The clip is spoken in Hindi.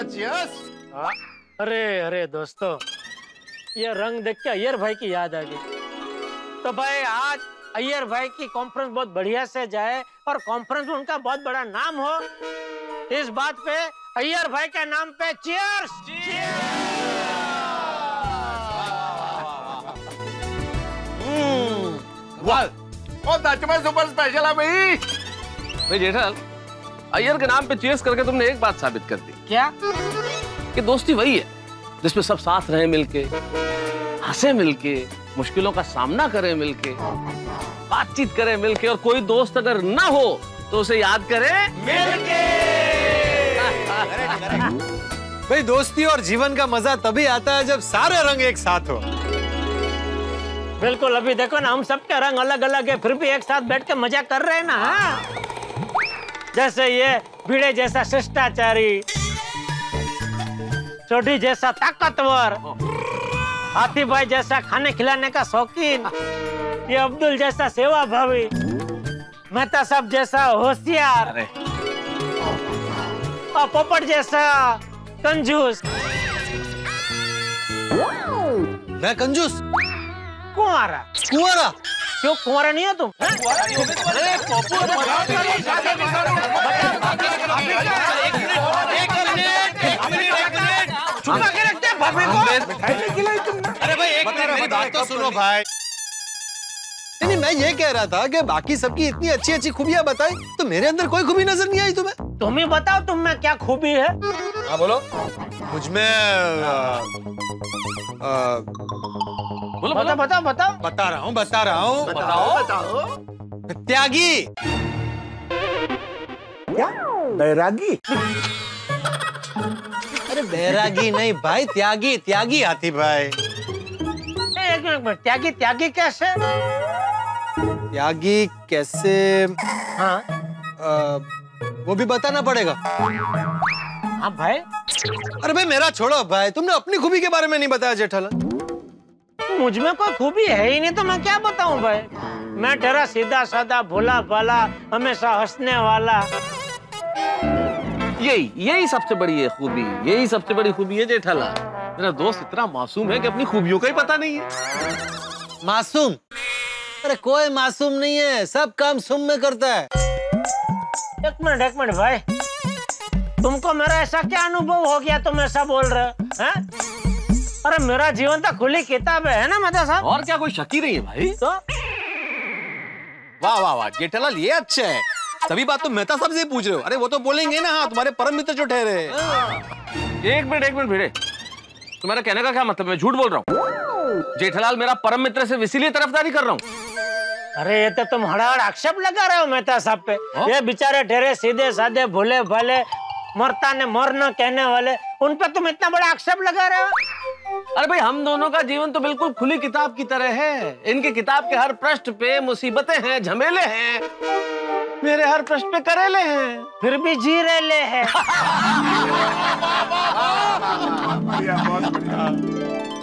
चीयर्स। अरे अरे दोस्तों, ये रंग देख के अय्यर भाई की याद आ गई। तो भाई आज अय्यर भाई की कॉन्फ्रेंस बहुत बढ़िया से जाए और कॉन्फ्रेंस में उनका बहुत बड़ा नाम हो, इस बात पे अय्यर भाई के नाम पे चीयर्स। सुपर स्पेशल है भाई। भाई जेठालाल, अय्यर के नाम पे चीयर्स करके तुमने एक बात साबित कर दी। क्या? कि दोस्ती वही है जिसमें सब साथ रहे मिलके, हंसे मिलके, मुश्किलों का सामना करें मिलके, बातचीत करें मिलके, और कोई दोस्त अगर ना हो तो उसे याद करें मिलके। भाई दोस्ती और जीवन का मजा तभी आता है जब सारे रंग एक साथ हो। बिल्कुल, अभी देखो ना, हम सबके रंग अलग अलग है, फिर भी एक साथ बैठ के मजा कर रहे हैं ना। हाँ? जैसे ये भिड़े जैसा शिष्टाचारी, चोटी जैसा ताकतवर, हाथी भाई जैसा खाने खिलाने का शौकीन, ये अब्दुल जैसा सेवा भावी, मेहता साहब जैसा होशियार, और पोपट जैसा कंजूस। मैं कंजूस? कुंवारा। कुंवारा? क्यों कुंवारा नहीं हो तुम? छुपा के रखते हैं भाभी को। अरे भाई एक मिनट मेरी बात तो सुनो भाई। नहीं, मैं ये कह रहा था कि बाकी सबकी इतनी अच्छी अच्छी खूबियां बताई तो मेरे अंदर कोई खूबी नजर नहीं आई तुम्हें। तुम ही बताओ, तुम में क्या खूबी है? हाँ बोलो। मुझमें बोलो बताओ बताओ बताओ। बता रहा हूँ। बताओ। त्यागी। क्या? बैरागी? अरे बैरागी नहीं भाई, त्यागी हाथी भाई। एक मिनट, त्यागी कैसे? त्यागी कैसे? हाँ वो भी बताना पड़ेगा। हाँ भाई। अरे भाई मेरा छोड़ो भाई, तुमने अपनी खूबी के बारे में नहीं बताया जेठालाल। मुझ में कोई खूबी है ही नहीं तो मैं क्या बताऊं भाई। मैं तेरा सीधा साधा भोला भाला, हमेशा हंसने वाला। यही सबसे बड़ी है खूबी, यही सबसे बड़ी खूबी है जेठालाल। मेरा दोस्त इतना मासूम है कि अपनी खूबियों का ही पता नहीं है। मासूम? अरे कोई मासूम नहीं है, सब काम सुम में करता है। एक मिनट भाई, तुमको मेरा ऐसा क्या अनुभव हो गया तुम ऐसा बोल रहे हो? अरे मेरा जीवन तो खुली किताब है ना मेहता साहब। और क्या कोई शक ही नहीं है भाई। तो वाह वाह वाह जेठालाल, ये अच्छा है। सभी बात तो मेहता साहब से पूछ रहे हो। अरे वो तो बोलेंगे ना, हाँ तुम्हारे परम मित्र जो ठहरे। एक मिनट भिड़े, तुम्हारा कहने का क्या मतलब? मैं झूठ बोल रहा हूँ? जेठालाल मेरा परम मित्र सिर्फ इसीलिए तरफदारी कर रहा हूँ। अरे ये तो तुम हड़ाहड़ आक्षेप लगा रहे हो मेहता साहब पे। ये बेचारे ठहरे सीधे साधे भोले भाले, मरता ने मर न कहने वाले, उन पे तुम इतना बड़ा आक्षेप लगा रहे हो। अरे भाई हम दोनों का जीवन तो बिल्कुल खुली किताब की तरह है। इनकी किताब के हर पृष्ठ पे मुसीबतें हैं, झमेले हैं, मेरे हर पृष्ठ पे करेले हैं, फिर भी जी रेले हैं।